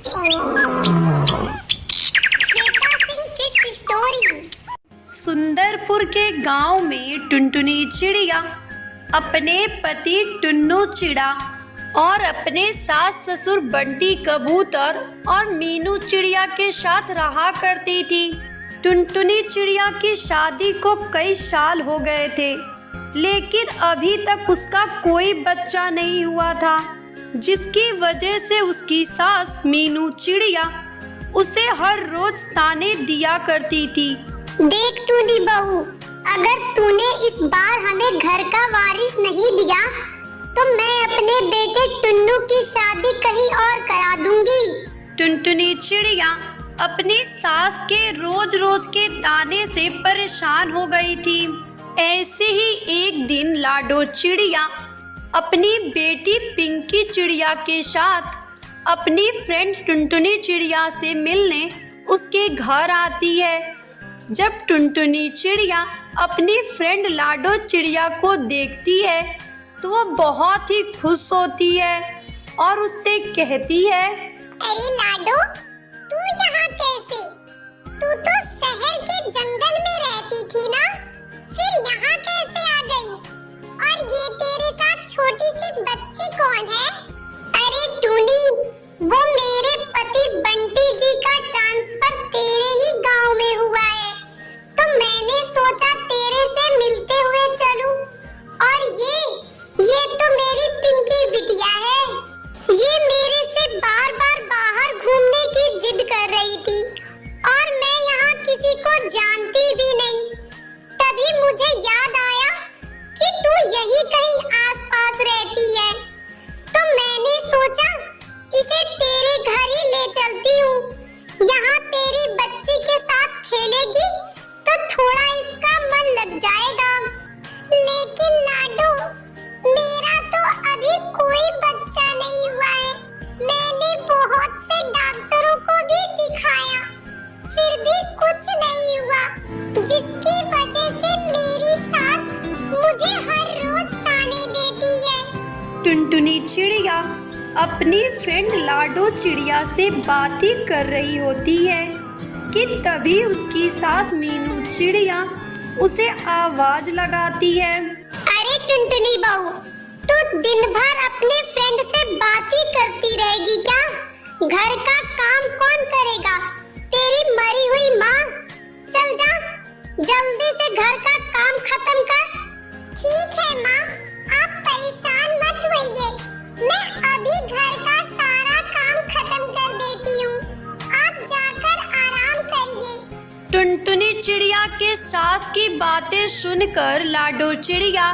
सुंदरपुर के गांव में टुनटुनी चिड़िया अपने पति टुन्नू चिड़ा और अपने सास ससुर बंटी कबूतर और मीनू चिड़िया के साथ रहा करती थी। टुनटुनी चिड़िया की शादी को कई साल हो गए थे, लेकिन अभी तक उसका कोई बच्चा नहीं हुआ था, जिसकी वजह से उसकी सास मीनू चिड़िया उसे हर रोज ताने दिया करती थी। देख टूनी बहू, अगर तूने इस बार हमें घर का वारिस नहीं दिया तो मैं अपने बेटे टुन्नू की शादी कहीं और करा दूंगी। टुनटुनी चिड़िया अपनी सास के रोज रोज के ताने से परेशान हो गई थी। ऐसे ही एक दिन लाडो चिड़िया अपनी बेटी पिंकी चिड़िया के साथ अपनी फ्रेंड टुनटुनी चिड़िया से मिलने उसके घर आती है। जब टुनटुनी चिड़िया अपनी फ्रेंड लाडो चिड़िया को देखती है तो वो बहुत ही खुश होती है और उससे कहती है, अरे लाडो, तू यहाँ कैसे? तू तो शहर के जंगल में रहती थी ना, फिर यहाँ कैसे आ गई? और ये तेरे साथ छोटी सी बच्ची कौन है? अरे टूनी, वो मेरे पति बंटी जी का ट्रांसफर तेरे ही गांव में हुआ है, तो मैंने सोचा तेरे से मिलते हुए चलूं। और ये तो मेरी पिंकी बिटिया है। ये मेरे से बार-बार बाहर घूमने की जिद कर रही थी और मैं यहाँ किसी को जानती भी नहीं। तभी मुझे याद आया कि तू यही कहीं आस-पास रहती है, तो मैंने सोचा इसे तेरे घर ही ले चलती हूँ। यहाँ तेरी बच्ची के साथ खेलेगी तो थोड़ा इसका मन लग जाएगा। लेकिन लाडो, मेरा तो अभी कोई बच्चा नहीं हुआ है। मैंने बहुत से डॉक्टरों को भी दिखाया, फिर भी कुछ नहीं हुआ, जिसकी वजह से मेरी सास मुझे हर रोज ताने देती है। टुनटुनी चिड़िया अपनी फ्रेंड लाडो चिड़िया से बात ही कर रही होती है कि तभी उसकी सास मीनू चिड़िया उसे आवाज लगाती है, अरे टुनटुनी बहू, तू दिन भर अपने फ्रेंड से बात ही करती रहेगी क्या? घर का काम कौन करेगा? तेरी मरी हुई माँ। चल जा, जल्दी से घर का काम खत्म कर। ठीक है माँ, आप परेशान मत होइए, मैं अभी घर का सारा काम खत्म कर देती हूँ। आप जाकर आराम करिए। टुनटुनी चिड़िया के सास की बातें सुनकर लाडो चिड़िया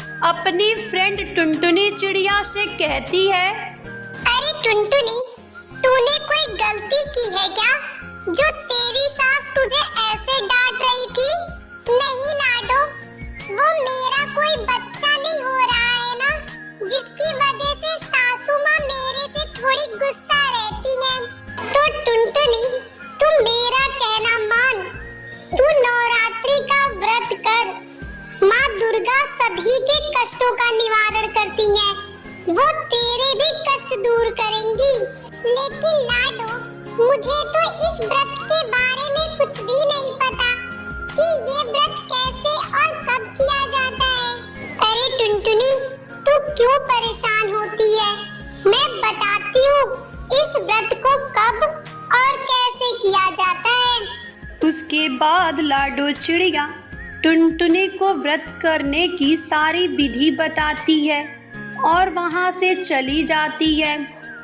अपनी फ्रेंड टुनटुनी चिड़िया से कहती है, अरे टुनटुनी, तूने कोई गलती की है क्या, जो तेरी सास तुझे ऐसे डांट रही थी? नहीं लाडो, वो मेरा कोई बच्चा नहीं हो रहा है ना, जिसकी वजह से सासू माँ मेरे से थोड़ी गुस्सा रहती है। तो टुनटुनी, तू मेरा कहना मान, तू नवरात्रि का व्रत कर। माँ दुर्गा सभी के कष्टों का निवारण करती हैं, वो तेरे भी कष्ट दूर करेंगी। लेकिन लाडो, मुझे तो इस व्रत के बारे में कुछ भी नहीं पता कि ये व्रत कैसे और कब किया जाता है। अरे टुनटुनी, तू क्यों परेशान होती है? मैं बताती हूँ इस व्रत को कब और कैसे किया जाता है। उसके बाद लाडो चिड़िया टुनटुनी को व्रत करने की सारी विधि बताती है और वहाँ से चली जाती है।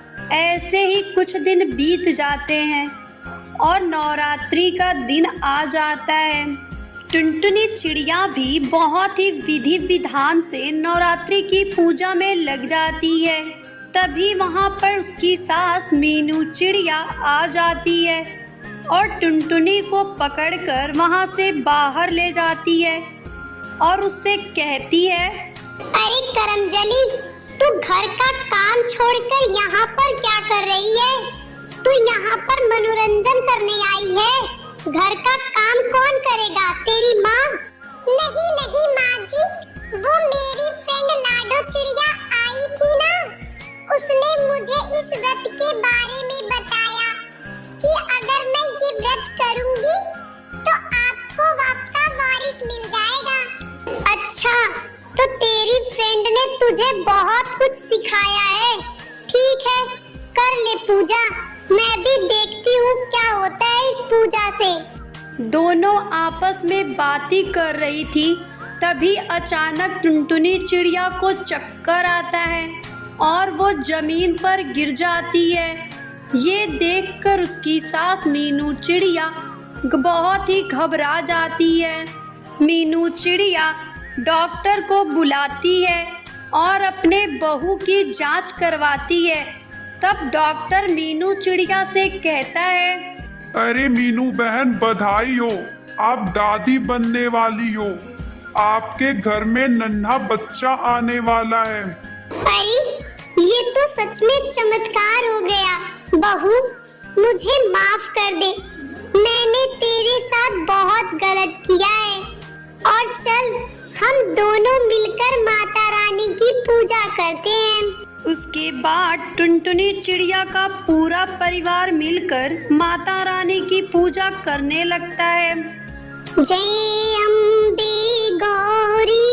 ऐसे ही कुछ दिन बीत जाते हैं और नवरात्रि का दिन आ जाता है। टुनटुनी चिड़िया भी बहुत ही विधि विधान से नवरात्रि की पूजा में लग जाती है। तभी वहाँ पर उसकी सास मीनू चिड़िया आ जाती है और टुनटुनी को पकड़कर वहाँ से बाहर ले जाती है और उससे कहती है, अरे करमजली, तू घर का काम छोड़कर यहाँ पर क्या कर रही है? तू यहाँ पर मनोरंजन करने आई है? घर का काम कौन करेगा, तेरी माँ? नहीं नहीं माँ जी, वो मेरी फ्रेंड लाडो चिड़िया आई थी ना, उसने मुझे इस व्रत के बारे में बताया पूजा, मैं भी देखती हूँ क्या होता है इस पूजा से। दोनों आपस में बातें कर रही थी। तभी अचानक टुनटुनी चिड़िया को चक्कर आता है और वो जमीन पर गिर जाती है। ये देखकर उसकी सास मीनू चिड़िया बहुत ही घबरा जाती है। मीनू चिड़िया डॉक्टर को बुलाती है और अपने बहू की जांच करवाती है। तब डॉक्टर मीनू चिड़िया से कहता है, अरे मीनू बहन, बधाई हो, आप दादी बनने वाली हो। आपके घर में नन्हा बच्चा आने वाला है। अरे ये तो सच में चमत्कार हो गया। बहू, मुझे माफ कर दे, मैंने तेरे साथ बहुत गलत किया है। और चल हम दोनों मिलकर माता रानी की पूजा करते हैं। उसके बाद टुनटुनी चिड़िया का पूरा परिवार मिलकर माता रानी की पूजा करने लगता है। जय अम्बे गौरी